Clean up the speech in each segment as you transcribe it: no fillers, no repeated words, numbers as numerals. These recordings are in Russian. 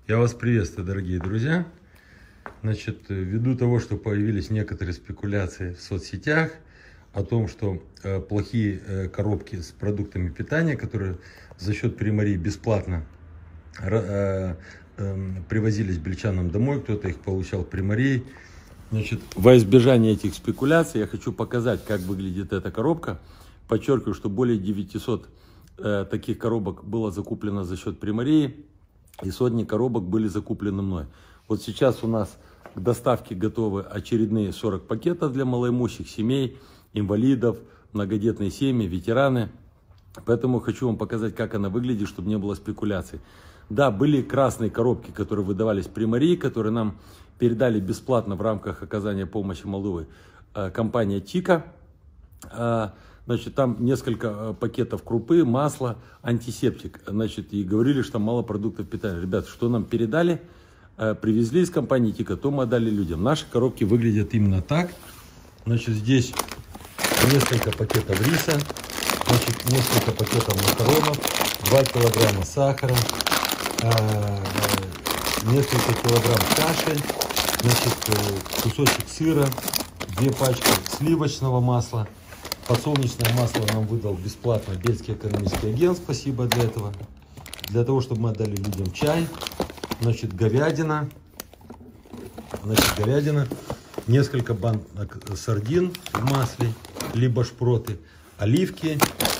Я вас приветствую, дорогие друзья. Значит, ввиду того, что появились некоторые спекуляции в соцсетях о том, что плохие коробки с продуктами питания, которые за счет Примарии бесплатно привозились бельчанам домой, кто-то их получал в Примарии. Значит, во избежание этих спекуляций я хочу показать, как выглядит эта коробка. Подчеркиваю, что более 900 таких коробок было закуплено за счет Примарии, и сотни коробок были закуплены мной. Вот сейчас у нас к доставке готовы очередные 40 пакетов для малоимущих семей, инвалидов, многодетные семьи, ветераны. Поэтому хочу вам показать, как она выглядит, чтобы не было спекуляций. Да, были красные коробки, которые выдавались Примарии, которые нам передали бесплатно в рамках оказания помощи Молдовы компания Тика. Значит, там несколько пакетов крупы, масла, антисептик. Значит, и говорили, что там мало продуктов питания. Ребята, что нам передали, привезли из компании Тика, то мы отдали людям. Наши коробки выглядят именно так. Значит, здесь несколько пакетов риса, значит, несколько пакетов макаронов, 2 килограмма сахара, несколько килограмм каши, значит, кусочек сыра, 2 пачки сливочного масла. Подсолнечное масло нам выдал бесплатно Бельский экономический агент, спасибо для этого. Для того, чтобы мы отдали людям чай. Значит, говядина, несколько банок сардин в масле, либо шпроты, оливки,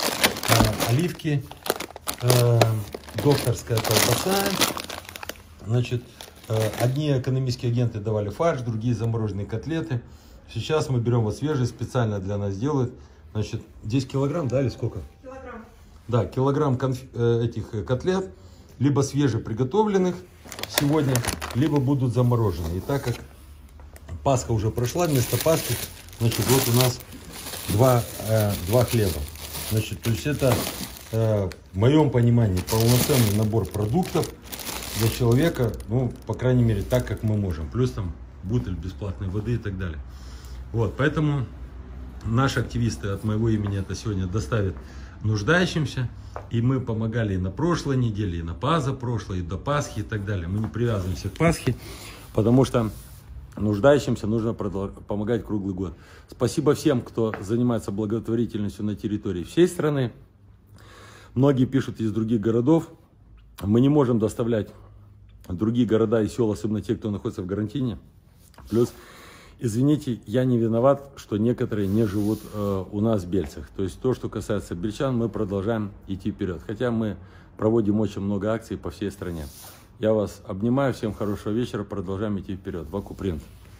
докторская колбаса. Значит, одни экономические агенты давали фарш, другие замороженные котлеты. Сейчас мы берем вот свежие, специально для нас делают. Значит, 10 килограмм, да, или сколько? Килограмм. Да, килограмм этих котлет, либо свежеприготовленных сегодня, либо будут заморожены. И так как Пасха уже прошла, вместо Пасхи, значит, вот у нас два хлеба. Значит, то есть это, в моем понимании, полноценный набор продуктов для человека, ну, по крайней мере, так, как мы можем. Плюс там бутыль бесплатной воды и так далее. Вот, поэтому наши активисты от моего имени это сегодня доставят нуждающимся. И мы помогали и на прошлой неделе, и на позапрошлой, и до Пасхи и так далее. Мы не привязываемся к Пасхе, потому что нуждающимся нужно помогать круглый год. Спасибо всем, кто занимается благотворительностью на территории всей страны. Многие пишут из других городов. Мы не можем доставлять в другие города и села, особенно те, кто находится в карантине. Плюс, извините, я не виноват, что некоторые не живут у нас в Бельцах. То есть то, что касается бельчан, мы продолжаем идти вперед. Хотя мы проводим очень много акций по всей стране. Я вас обнимаю, всем хорошего вечера, продолжаем идти вперед. Ваку Принт.